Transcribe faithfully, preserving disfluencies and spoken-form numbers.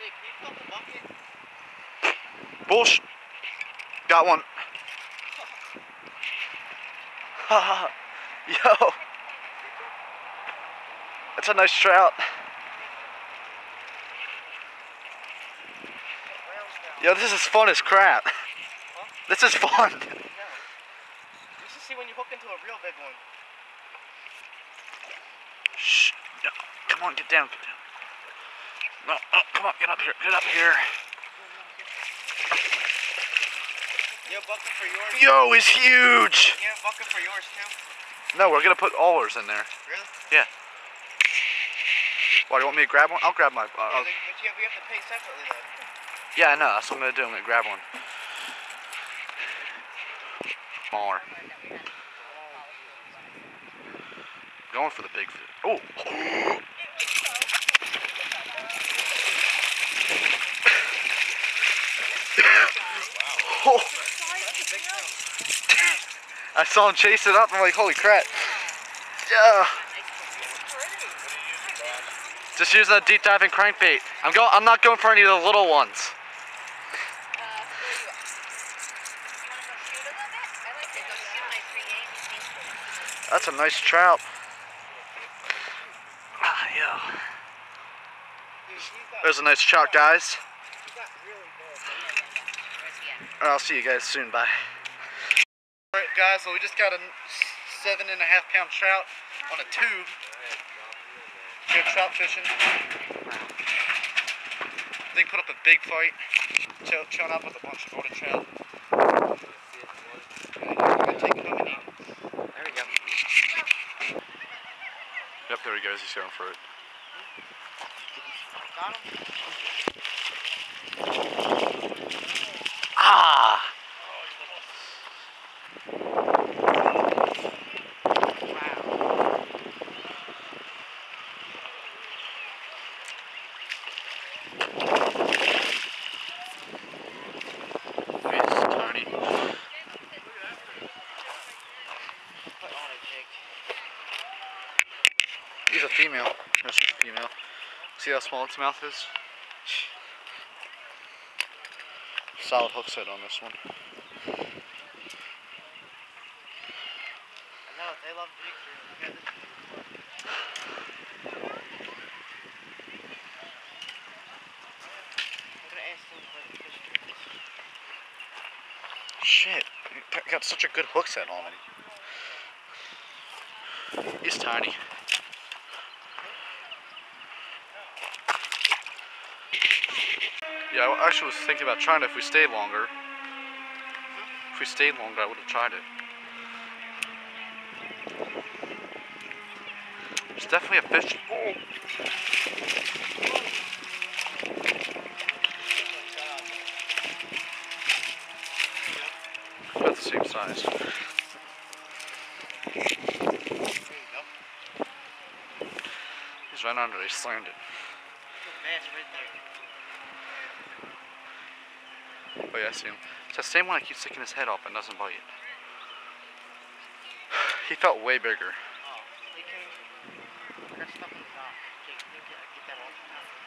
Bullshit. Got one. Yo. That's a nice trout. Yo, this is fun as crap. Huh? This is fun. Yeah. You should see when you hook into a real big one. Shh. No. Come on, get down, get down. No, no, come on, get up here, get up here. You have a bucket for yours? Yo, he's huge. You have a bucket for yours too? No, we're gonna put all ours in there. Really? Yeah. Why, do you want me to grab one? I'll grab my... Uh, yeah, they, but you have, we have to pay separately though. Yeah, I know. That's what I'm gonna do. I'm gonna grab one. Smaller. Going for the big fish. Oh! Oh! I saw him chase it up. I'm like, holy crap! Yeah. Just using a deep diving crankbait. I'm going. I'm not going for any of the little ones. That's a nice trout. Ah, yeah. There's a nice trout, guys. I'll see you guys soon. Bye. Alright, guys, so we just got a seven and a half pound trout on a tube. Good trout fishing. They put up a big fight. Chill, chilling out with a bunch of older trout. Take it home and eat. There we go. Yep, there he goes. He's going for it. Got him? Ah! He's a female. That's a female. See how small its mouth is? Solid hook set on this one. I know, they love big. Shit, he got such a good hook set on it. He's tiny. Yeah, I actually was thinking about trying it if we stayed longer. If we stayed longer, I would have tried it. There's definitely a fish. Oh. About the same size. He's right under it, he slammed it. Oh yeah, I see him. It's the same one that keeps sticking his head up and doesn't bite. He felt way bigger. Oh, he came. There's stuff in the dock. Jake, can you get, get that off?